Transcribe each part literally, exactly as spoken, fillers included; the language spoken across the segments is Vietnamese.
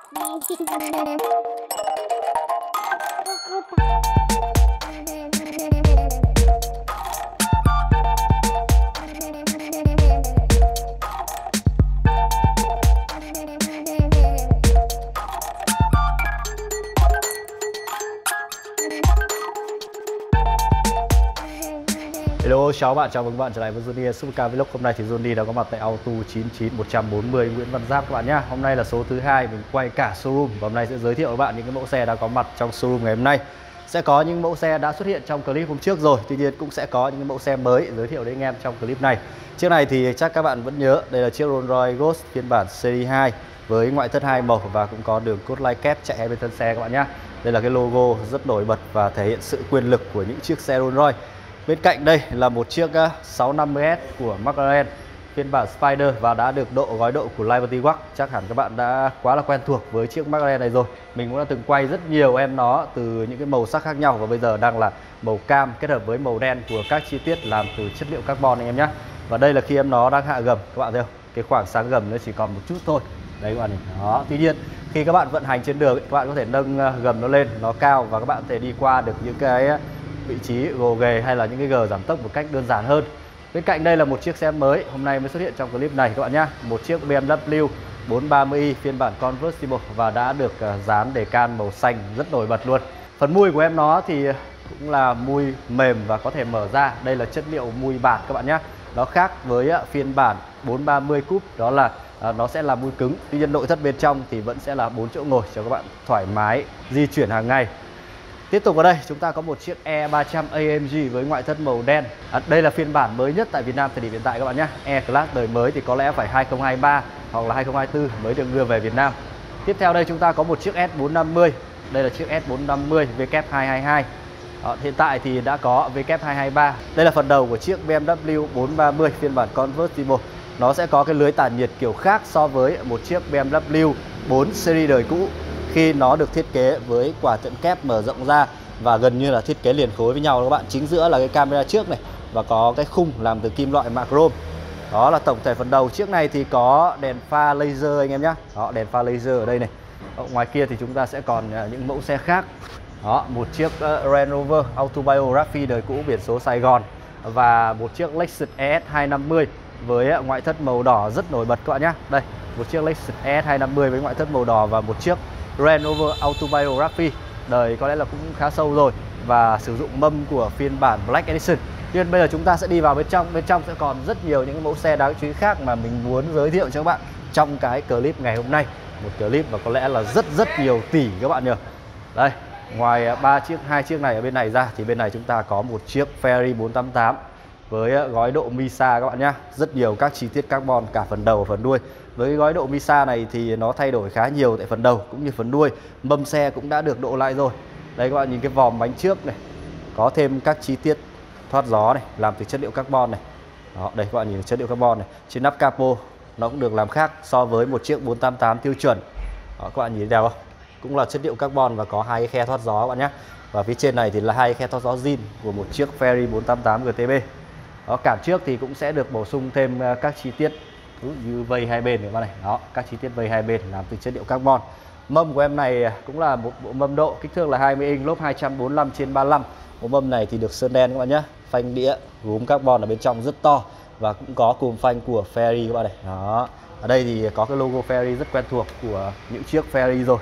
Hello, chào bạn, chào mừng bạn trở lại với Johnny Supercar Vlog. Hôm nay thì Johnny đã có mặt tại Auto chín chín một bốn không Nguyễn Văn Giáp các bạn nhé. Hôm nay là số thứ hai mình quay cả showroom và hôm nay sẽ giới thiệu với bạn những cái mẫu xe đã có mặt trong showroom ngày hôm nay. Sẽ có những mẫu xe đã xuất hiện trong clip hôm trước rồi, tuy nhiên cũng sẽ có những mẫu xe mới giới thiệu đến anh em trong clip này. Chiếc này thì chắc các bạn vẫn nhớ, đây là chiếc Rolls Royce Ghost phiên bản Series hai với ngoại thất hai màu và cũng có đường cốt line kép chạy hai bên thân xe các bạn nhé. Đây là cái logo rất nổi bật và thể hiện sự quyền lực của những chiếc xe Rolls Royce. Bên cạnh đây là một chiếc sáu năm mươi S của McLaren phiên bản Spider và đã được độ gói độ của Liberty Walk. Chắc hẳn các bạn đã quá là quen thuộc với chiếc McLaren này rồi. Mình cũng đã từng quay rất nhiều em nó từ những cái màu sắc khác nhau và bây giờ đang là màu cam kết hợp với màu đen của các chi tiết làm từ chất liệu carbon anh em nhé. Và đây là khi em nó đang hạ gầm, các bạn thấy không? Cái khoảng sáng gầm nó chỉ còn một chút thôi. Đấy các bạn này. Đó, tuy nhiên khi các bạn vận hành trên đường các bạn có thể nâng gầm nó lên, nó cao và các bạn có thể đi qua được những cái vị trí gồ ghề hay là những cái gờ giảm tốc một cách đơn giản hơn. Bên cạnh đây là một chiếc xe mới hôm nay mới xuất hiện trong clip này các bạn nhé, một chiếc bê em vê bốn ba mươi i phiên bản convertible và đã được dán đề can màu xanh rất nổi bật luôn. Phần mui của em nó thì cũng là mui mềm và có thể mở ra. Đây là chất liệu mui bạt các bạn nhé. Nó khác với phiên bản bốn ba mươi Coupe, đó là nó sẽ là mui cứng. Tuy nhiên nội thất bên trong thì vẫn sẽ là bốn chỗ ngồi cho các bạn thoải mái di chuyển hàng ngày. Tiếp tục ở đây chúng ta có một chiếc E ba trăm a em giê với ngoại thất màu đen. À, đây là phiên bản mới nhất tại Việt Nam thời điểm hiện tại các bạn nhé. E-Class đời mới thì có lẽ phải hai không hai ba hoặc là hai không hai tư mới được đưa về Việt Nam. Tiếp theo đây chúng ta có một chiếc S bốn năm mươi. Đây là chiếc S bốn năm mươi W hai hai hai. Đó, hiện tại thì đã có W hai hai ba. Đây là phần đầu của chiếc bê em vê bốn ba mươi phiên bản convertible. Nó sẽ có cái lưới tản nhiệt kiểu khác so với một chiếc bê em vê bốn series đời cũ, khi nó được thiết kế với quả trận kép mở rộng ra và gần như là thiết kế liền khối với nhau các bạn. Chính giữa là cái camera trước này và có cái khung làm từ kim loại mạ chrome. Đó là tổng thể phần đầu. Chiếc này thì có đèn pha laser anh em nhé. Đó, đèn pha laser ở đây này. Ở ngoài kia thì chúng ta sẽ còn những mẫu xe khác. Đó, một chiếc uh, Range Rover Autobiography đời cũ biển số Sài Gòn và một chiếc Lexus E S hai năm mươi với uh, ngoại thất màu đỏ rất nổi bật các bạn nhé. Đây, một chiếc Lexus E S hai năm mươi với ngoại thất màu đỏ và một chiếc Range Rover Autobiography đời có lẽ là cũng khá sâu rồi và sử dụng mâm của phiên bản Black Edition. Tuy nhiên bây giờ chúng ta sẽ đi vào bên trong. Bên trong sẽ còn rất nhiều những mẫu xe đáng chú ý khác mà mình muốn giới thiệu cho các bạn trong cái clip ngày hôm nay. Một clip mà có lẽ là rất rất nhiều tỷ các bạn nhờ. Đây, ngoài ba chiếc hai chiếc này ở bên này ra thì bên này chúng ta có một chiếc Ferrari bốn tám tám với gói độ Misa các bạn nhé. Rất nhiều các chi tiết carbon cả phần đầu và phần đuôi. Với gói độ Misa này thì nó thay đổi khá nhiều tại phần đầu cũng như phần đuôi. Mâm xe cũng đã được độ lại rồi. Đây các bạn nhìn cái vòm bánh trước này, có thêm các chi tiết thoát gió này làm từ chất liệu carbon này. Đó, đây các bạn nhìn chất liệu carbon này. Trên nắp capo nó cũng được làm khác so với một chiếc bốn tám tám tiêu chuẩn. Đó, các bạn nhìn đẹp không? Cũng là chất liệu carbon và có hai cái khe thoát gió các bạn nhé. Và phía trên này thì là hai cái khe thoát gió zin của một chiếc Ferrari bốn tám tám giê tê bê. Đó, cản trước thì cũng sẽ được bổ sung thêm các chi tiết như vây hai bên các bạn này. Đó, các chi tiết vây hai bên làm từ chất liệu carbon. Mâm của em này cũng là một bộ mâm độ, kích thước là hai mươi inch, lốp hai trăm bốn mươi lăm trên ba mươi lăm. Bộ mâm này thì được sơn đen các bạn nhé. Phanh đĩa gốm carbon ở bên trong rất to và cũng có cùm phanh của Ferrari các bạn này. Đó. Ở đây thì có cái logo Ferrari rất quen thuộc của những chiếc Ferrari rồi.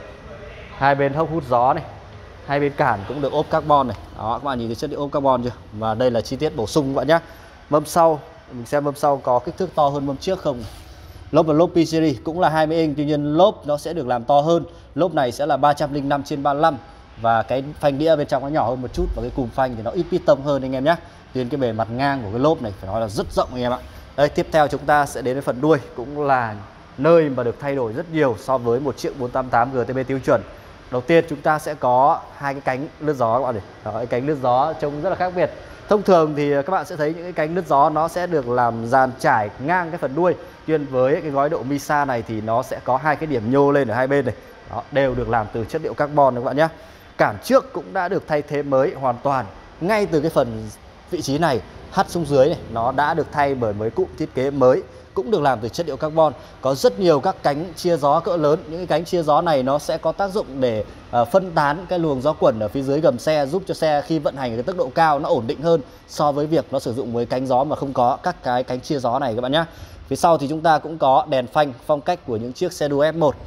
Hai bên hốc hút gió này, hai bên cản cũng được ốp carbon này. Đó, các bạn nhìn thấy chất liệu ốp carbon chưa? Và đây là chi tiết bổ sung các bạn nhé. Mâm sau, mình xem mâm sau có kích thước to hơn mâm trước không. Lốp là lốp P series cũng là hai mươi inch, tuy nhiên lốp nó sẽ được làm to hơn. Lốp này sẽ là ba trăm lẻ năm trên ba mươi lăm và cái phanh đĩa bên trong nó nhỏ hơn một chút và cái cùm phanh thì nó ít piston hơn anh em nhé. Tuy nhiên cái bề mặt ngang của cái lốp này phải nói là rất rộng anh em ạ. Đây, tiếp theo chúng ta sẽ đến với phần đuôi, cũng là nơi mà được thay đổi rất nhiều so với một chiếc bốn tám tám giê tê bê tiêu chuẩn. Đầu tiên chúng ta sẽ có hai cái cánh lướt gió các bạn này. Đó, cái cánh lướt gió trông rất là khác biệt. Thông thường thì các bạn sẽ thấy những cái cánh lướt gió nó sẽ được làm dàn trải ngang cái phần đuôi. Tuy nhiên với cái gói độ Misa này thì nó sẽ có hai cái điểm nhô lên ở hai bên này. Đó, đều được làm từ chất liệu carbon các bạn nhé. Cản trước cũng đã được thay thế mới hoàn toàn. Ngay từ cái phần vị trí này hắt xuống dưới này, nó đã được thay bởi mấy cụm thiết kế mới cũng được làm từ chất liệu carbon. Có rất nhiều các cánh chia gió cỡ lớn. Những cái cánh chia gió này nó sẽ có tác dụng để uh, phân tán cái luồng gió quẩn ở phía dưới gầm xe, giúp cho xe khi vận hành ở cái tốc độ cao nó ổn định hơn so với việc nó sử dụng với cánh gió mà không có các cái cánh chia gió này các bạn nhé. Phía sau thì chúng ta cũng có đèn phanh phong cách của những chiếc xe đua F một.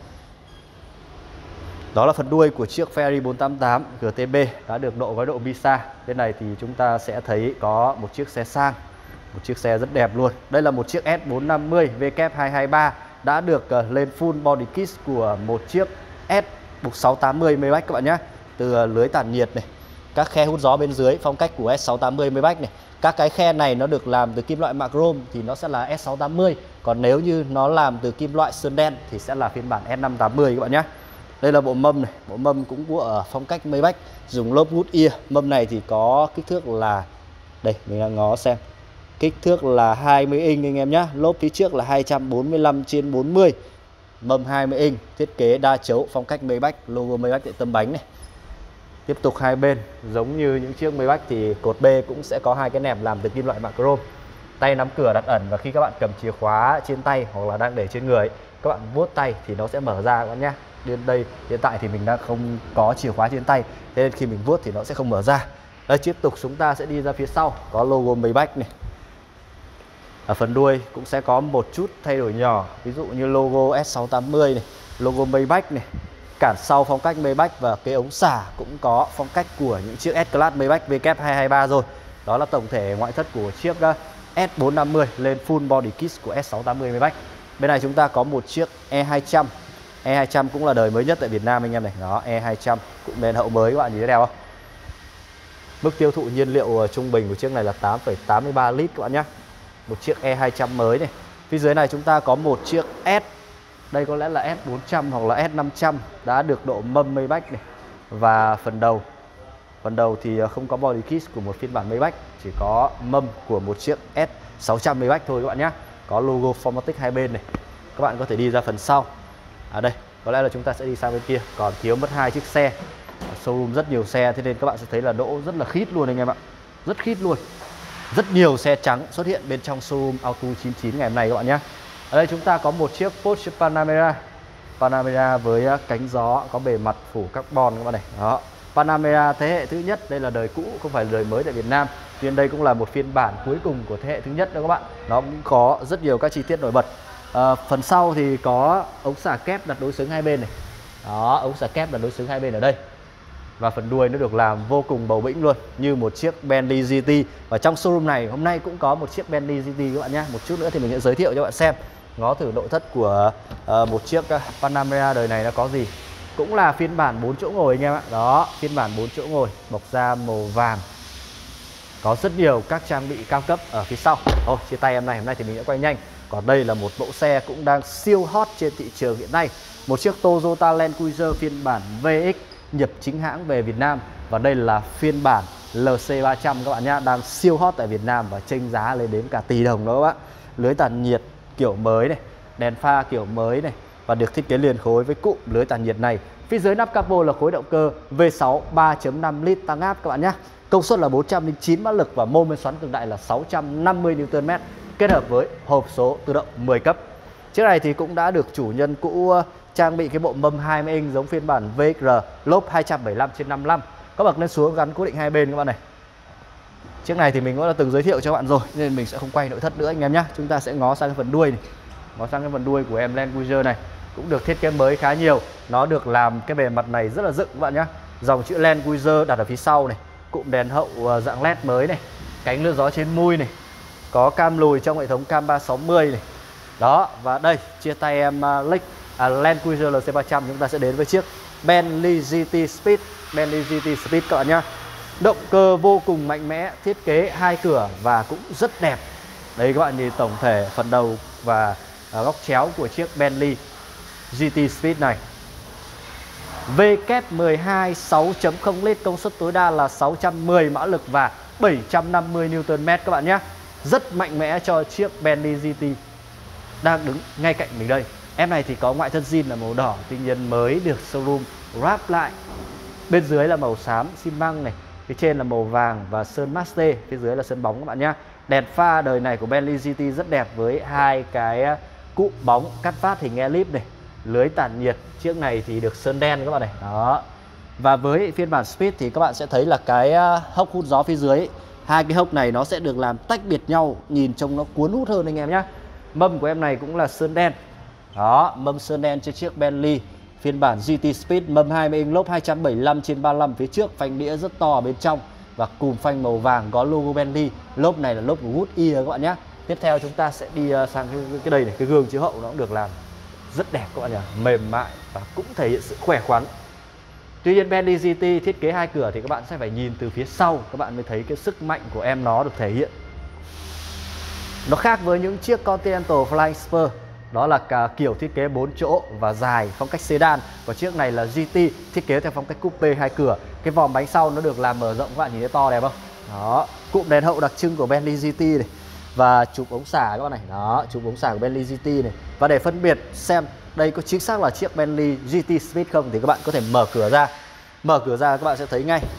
Đó là phần đuôi của chiếc Ferrari bốn tám tám G T B đã được độ gói độ Misa. Bên này thì chúng ta sẽ thấy có một chiếc xe sang, một chiếc xe rất đẹp luôn. Đây là một chiếc S bốn năm mươi W hai hai ba đã được uh, lên full body kit của một chiếc S bục sáu tám mươi Maybach các bạn nhé. Từ uh, lưới tản nhiệt này, các khe hút gió bên dưới phong cách của S sáu tám mươi Maybach này. Các cái khe này nó được làm từ kim loại mạ chrome thì nó sẽ là S sáu tám mươi. Còn nếu như nó làm từ kim loại sơn đen thì sẽ là phiên bản S năm tám mươi các bạn nhé. Đây là bộ mâm này, bộ mâm cũng của ở phong cách Maybach, dùng lốp Goodyear. Mâm này thì có kích thước là, đây mình đang ngó xem, kích thước là hai mươi inch anh em nhé. Lốp phía trước là hai trăm bốn mươi lăm trên bốn mươi. Mâm hai mươi inch, thiết kế đa chấu phong cách Maybach, logo Maybach tại tấm bánh này. Tiếp tục hai bên giống như những chiếc Maybach thì cột B cũng sẽ có hai cái nẹp làm từ kim loại mạ chrome. Tay nắm cửa đặt ẩn, và khi các bạn cầm chìa khóa trên tay hoặc là đang để trên người, các bạn vuốt tay thì nó sẽ mở ra các bạn nhé. Đến đây hiện tại thì mình đang không có chìa khóa trên tay, thế nên khi mình vuốt thì nó sẽ không mở ra. Đây, tiếp tục chúng ta sẽ đi ra phía sau, có logo Maybach này. Ở phần đuôi cũng sẽ có một chút thay đổi nhỏ, ví dụ như logo S sáu tám mươi này, logo Maybach này. Cản sau phong cách Maybach và cái ống xả cũng có phong cách của những chiếc S-Class Maybach W hai hai ba rồi. Đó là tổng thể ngoại thất của chiếc S bốn năm mươi lên full body kit của S sáu tám mươi Maybach. Bên này chúng ta có một chiếc E hai trăm. E hai trăm cũng là đời mới nhất tại Việt Nam anh em này. Đó, E hai trăm cũng đèn hậu mới các bạn nhìn thấy đẹp không? Mức tiêu thụ nhiên liệu trung bình của chiếc này là tám phẩy tám mươi ba lít các bạn nhé. Một chiếc E hai trăm mới này. Phía dưới này chúng ta có một chiếc S. Đây có lẽ là S bốn trăm hoặc là S năm trăm đã được độ mâm Maybach này. Và phần đầu Phần đầu thì không có body kit của một phiên bản Maybach, chỉ có mâm của một chiếc S sáu trăm Maybach thôi các bạn nhé. Có logo Formatic hai bên này. Các bạn có thể đi ra phần sau. À đây, có lẽ là chúng ta sẽ đi sang bên kia, còn thiếu mất hai chiếc xe. Showroom rất nhiều xe, thế nên các bạn sẽ thấy là đỗ rất là khít luôn anh em ạ. Rất khít luôn. Rất nhiều xe trắng xuất hiện bên trong showroom Auto chín chín ngày hôm nay các bạn nhé. Ở đây chúng ta có một chiếc Porsche Panamera. Panamera với cánh gió, có bề mặt phủ carbon các bạn này. Đó. Panamera thế hệ thứ nhất, đây là đời cũ, không phải là đời mới tại Việt Nam. Tuy nhiên đây cũng là một phiên bản cuối cùng của thế hệ thứ nhất đó các bạn. Nó cũng có rất nhiều các chi tiết nổi bật. À, phần sau thì có ống xả kép đặt đối xứng hai bên này. Đó, ống xả kép đặt đối xứng hai bên ở đây. Và phần đuôi nó được làm vô cùng bầu bĩnh luôn, như một chiếc Bentley giê tê. Và trong showroom này hôm nay cũng có một chiếc Bentley giê tê các bạn nhé. Một chút nữa thì mình sẽ giới thiệu cho bạn xem, ngó thử nội thất của uh, một chiếc uh, Panamera đời này nó có gì. Cũng là phiên bản bốn chỗ ngồi anh em ạ. Đó, phiên bản bốn chỗ ngồi, bọc da màu vàng. Có rất nhiều các trang bị cao cấp ở phía sau. Thôi, chia tay em này, hôm nay thì mình sẽ quay nhanh. Còn đây là một mẫu xe cũng đang siêu hot trên thị trường hiện nay. Một chiếc Toyota Land Cruiser phiên bản vê ích nhập chính hãng về Việt Nam. Và đây là phiên bản lờ xê ba trăm các bạn nhé. Đang siêu hot tại Việt Nam và chênh giá lên đến cả tỷ đồng đó các bạn. Lưới tản nhiệt kiểu mới này, đèn pha kiểu mới này, và được thiết kế liền khối với cụm lưới tản nhiệt này. Phía dưới nắp capo là khối động cơ vê sáu ba chấm năm lít tăng áp các bạn nhé. Công suất là bốn trăm lẻ chín mã lực và mô men xoắn cực đại là sáu trăm năm mươi niu tơn mét, kết hợp với hộp số tự động mười cấp. Chiếc này thì cũng đã được chủ nhân cũ trang bị cái bộ mâm hai mươi inch giống phiên bản vê ích rờ, lốp hai trăm bảy mươi lăm trên năm mươi lăm, các bậc lên xuống gắn cố định hai bên các bạn này. Chiếc này thì mình cũng đã từng giới thiệu cho bạn rồi nên mình sẽ không quay nội thất nữa anh em nhé. Chúng ta sẽ ngó sang cái phần đuôi này. Ngó sang cái phần đuôi của em Land Cruiser này cũng được thiết kế mới khá nhiều. Nó được làm cái bề mặt này rất là dựng các bạn nhé. Dòng chữ Land Cruiser đặt ở phía sau này, cụm đèn hậu dạng led mới này, cánh lưới gió trên mui này, có cam lùi trong hệ thống cam ba sáu mươi này. Đó, và đây chia tay em uh, à, Land Cruiser lờ xê ba trăm, chúng ta sẽ đến với chiếc Bentley giê tê Speed. Bentley giê tê Speed các bạn nhé. Động cơ vô cùng mạnh mẽ, thiết kế hai cửa và cũng rất đẹp. Đây các bạn nhìn tổng thể phần đầu và uh, góc chéo của chiếc Bentley giê tê Speed này. vê mười hai sáu chấm không lít, công suất tối đa là sáu trăm mười mã lực và bảy trăm năm mươi niu tơn mét các bạn nhé. Rất mạnh mẽ cho chiếc Bentley giê tê đang đứng ngay cạnh mình đây. Em này thì có ngoại thất zin là màu đỏ, tuy nhiên mới được showroom wrap lại. Bên dưới là màu xám xi măng này, phía trên là màu vàng và sơn matte, phía dưới là sơn bóng các bạn nhé. Đèn pha đời này của Bentley giê tê rất đẹp với hai cái cụm bóng cắt phát hình elip này, lưới tản nhiệt. Chiếc này thì được sơn đen các bạn này. Đó. Và với phiên bản Speed thì các bạn sẽ thấy là cái hốc hút gió phía dưới ấy, hai cái hốc này nó sẽ được làm tách biệt nhau, nhìn trông nó cuốn hút hơn anh em nhé. Mâm của em này cũng là sơn đen. Đó, mâm sơn đen trên chiếc Bentley phiên bản giê tê Speed, mâm hai mươi inch, lốp hai trăm bảy mươi lăm trên ba mươi lăm phía trước, phanh đĩa rất to ở bên trong và cùm phanh màu vàng có logo Bentley. Lốp này là lốp của Goodyear các bạn nhé. Tiếp theo chúng ta sẽ đi sang cái, cái đây này, cái gương chiếu hậu nó cũng được làm rất đẹp các bạn nhỉ, mềm mại và cũng thể hiện sự khỏe khoắn. Tuy nhiên Bentley giê tê thiết kế hai cửa thì các bạn sẽ phải nhìn từ phía sau các bạn mới thấy cái sức mạnh của em nó được thể hiện. Nó khác với những chiếc Continental Flying Spur, đó là cả kiểu thiết kế bốn chỗ và dài phong cách sedan. Và chiếc này là giê tê thiết kế theo phong cách coupe hai cửa. Cái vòm bánh sau nó được làm mở rộng, các bạn nhìn thấy to đẹp không? Đó, cụm đèn hậu đặc trưng của Bentley giê tê này. Và chụp ống xả các bạn này. Đó, chụp ống xả của Bentley giê tê này. Và để phân biệt xem đây có chính xác là chiếc Bentley giê tê Speed không thì các bạn có thể mở cửa ra. Mở cửa ra các bạn sẽ thấy ngay.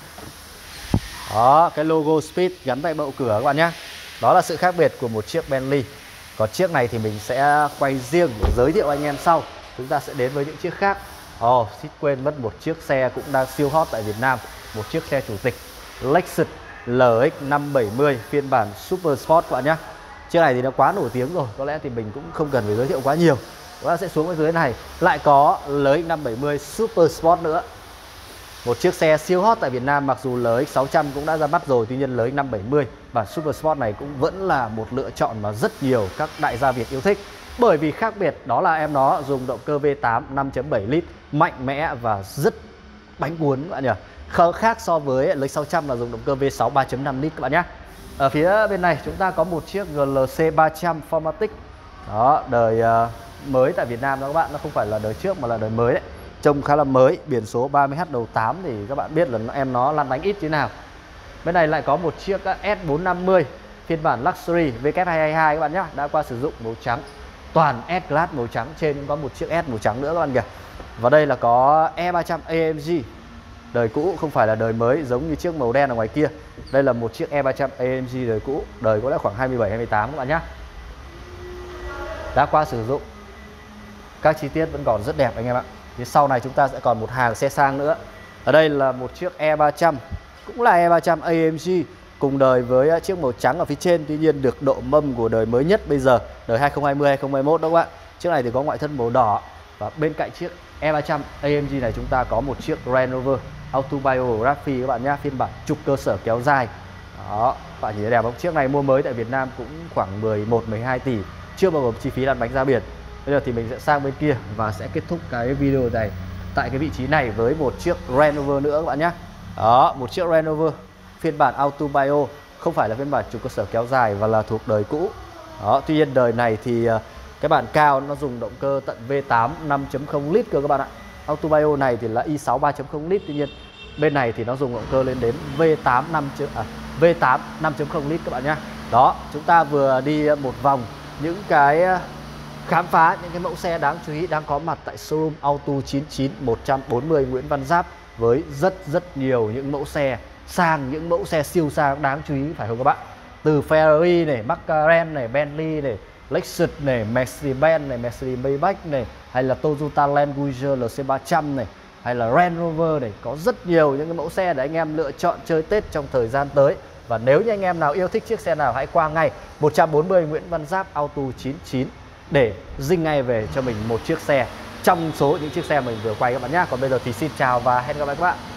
Đó, cái logo Speed gắn tại bậu cửa các bạn nhé. Đó là sự khác biệt của một chiếc Bentley. Còn chiếc này thì mình sẽ quay riêng để giới thiệu anh em sau. Chúng ta sẽ đến với những chiếc khác. Ồ, oh, xin quên mất một chiếc xe cũng đang siêu hot tại Việt Nam. Một chiếc xe chủ tịch Lexus lờ ích năm bảy mươi phiên bản Super Sport các bạn nhé. Chiếc này thì nó quá nổi tiếng rồi, có lẽ thì mình cũng không cần phải giới thiệu quá nhiều. Chúng ta sẽ xuống ở dưới này lại có lờ ích năm bảy mươi Super Sport nữa. Một chiếc xe siêu hot tại Việt Nam, mặc dù lờ ích sáu trăm cũng đã ra mắt rồi, tuy nhiên lờ ích năm bảy mươi bản Super Sport này cũng vẫn là một lựa chọn mà rất nhiều các đại gia Việt yêu thích. Bởi vì khác biệt đó là em nó dùng động cơ V tám năm chấm bảy lít mạnh mẽ và rất bánh cuốn các bạn nhỉ. Khác so với lờ ích sáu trăm là dùng động cơ V sáu ba chấm năm lít các bạn nhé. Ở phía bên này chúng ta có một chiếc giê lờ xê ba trăm Formatic. Đó, đời uh, mới tại Việt Nam đó các bạn, nó không phải là đời trước mà là đời mới đấy. Trông khá là mới, biển số ba mươi H đầu tám thì các bạn biết là em nó lăn bánh ít thế nào. Bên này lại có một chiếc S bốn năm mươi phiên bản Luxury W hai hai hai các bạn nhé, đã qua sử dụng màu trắng. Toàn S-Class màu trắng, trên cũng có một chiếc S màu trắng nữa các bạn kìa. Và đây là có E ba trăm A M G, đời cũ không phải là đời mới giống như chiếc màu đen ở ngoài kia. Đây là một chiếc E ba trăm A M G đời cũ, đời có lẽ khoảng hai mươi bảy hai mươi tám các bạn nhé. Đã qua sử dụng, các chi tiết vẫn còn rất đẹp anh em ạ. Phía sau này chúng ta sẽ còn một hàng xe sang nữa. Ở đây là một chiếc E ba trăm, cũng là E ba trăm A M G, cùng đời với chiếc màu trắng ở phía trên. Tuy nhiên được độ mâm của đời mới nhất bây giờ, đời hai không hai không hai không hai mốt đó các bạn. Chiếc này thì có ngoại thân màu đỏ. Và bên cạnh chiếc E ba trăm A M G này chúng ta có một chiếc Range Rover Autobiography các bạn nhé, phiên bản trục cơ sở kéo dài. Đó, các bạn nhìn thấy đẹp không? Chiếc này mua mới tại Việt Nam cũng khoảng mười một mười hai tỷ, chưa bao gồm chi phí lăn bánh ra biển. Bây giờ thì mình sẽ sang bên kia và sẽ kết thúc cái video này tại cái vị trí này với một chiếc Range Rover nữa các bạn nhé. Đó, một chiếc Range Rover phiên bản Autobio, không phải là phiên bản trục cơ sở kéo dài và là thuộc đời cũ. Đó, tuy nhiên đời này thì cái bản cao nó dùng động cơ tận V tám năm chấm không lít cơ các bạn ạ. Autobio này thì là i sáu ba chấm không lít, tuy nhiên bên này thì nó dùng động cơ lên đến V tám năm à, V tám năm chấm không lít các bạn nhé. Đó, chúng ta vừa đi một vòng những cái khám phá những cái mẫu xe đáng chú ý đang có mặt tại showroom Auto chín chín một trăm bốn mươi Nguyễn Văn Giáp, với rất rất nhiều những mẫu xe sang, những mẫu xe siêu sang đáng chú ý phải không các bạn? Từ Ferrari này, McLaren này, Bentley này, Lexus này, Mercedes-Benz này, Mercedes-Maybach này, hay là Toyota Land Cruiser L C ba trăm này, hay là Range Rover này, có rất nhiều những cái mẫu xe để anh em lựa chọn chơi Tết trong thời gian tới. Và nếu như anh em nào yêu thích chiếc xe nào, hãy qua ngay một trăm bốn mươi Nguyễn Văn Giáp Auto chín chín để dinh ngay về cho mình một chiếc xe trong số những chiếc xe mình vừa quay các bạn nhé. Còn bây giờ thì xin chào và hẹn gặp lại các bạn.